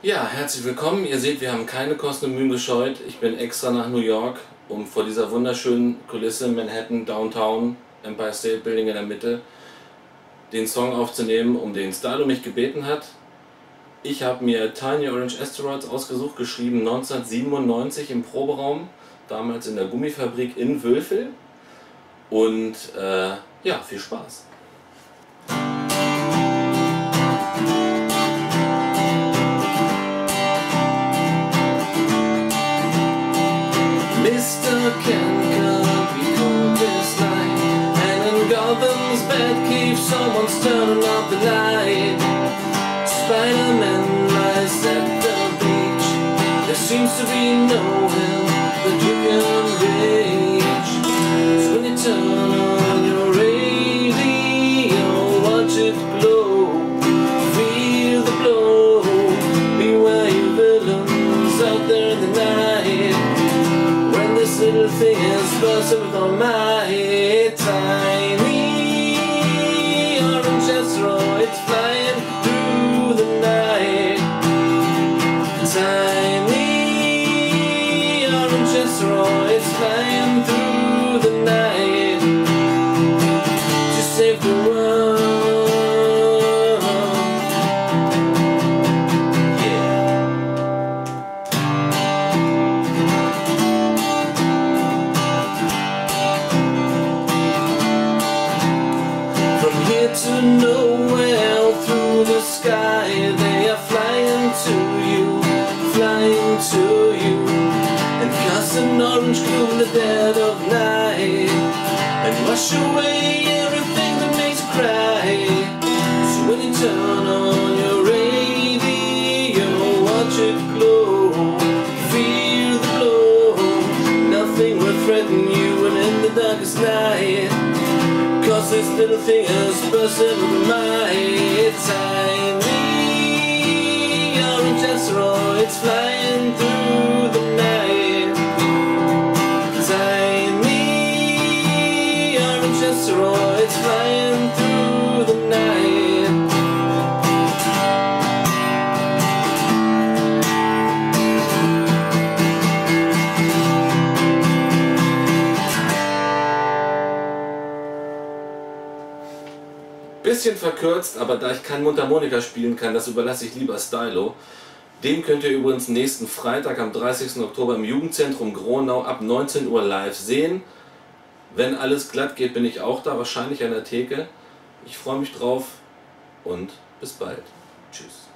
Ja, herzlich willkommen. Ihr seht, wir haben keine Kosten und Mühen gescheut. Ich bin extra nach New York, um vor dieser wunderschönen Kulisse Manhattan, Downtown, Empire State Building in der Mitte, den Song aufzunehmen, um den Stylo mich gebeten hat. Ich habe mir Tiny Orange Asteroids ausgesucht, geschrieben 1997 im Proberaum, damals in der Gummifabrik in Wülfel. Und ja, viel Spaß. Mr. Ken can't be cold this night, and in Gotham's Batcave someone's turning off the light. Spider-Man lies at the beach. There seems to be no help that you can reach. So when you turn on your radio, watch it glow, feel the blow. Beware you villains out there in the night. This little thing is bursting with all my tiny orange asteroids flying through the night. Tiny orange asteroids flying through the night to save the world. To nowhere through the sky, they are flying to you, and cast an orange gloom in the dead of night, and wash away everything that makes you cry. So when you turn on your radio, watch it glow, feel the glow. Nothing will threaten you when in the darkest night. Cause this little thing is bursting with my tiny orange asteroids flying through the night. Tiny orange asteroids flying through the night. Bisschen verkürzt, aber da ich kein Mundharmonika spielen kann, das überlasse ich lieber Stylo. Den könnt ihr übrigens nächsten Freitag am 30. Oktober im Jugendzentrum Gronau ab 19 Uhr live sehen. Wenn alles glatt geht, bin ich auch da, wahrscheinlich an der Theke. Ich freue mich drauf und bis bald. Tschüss.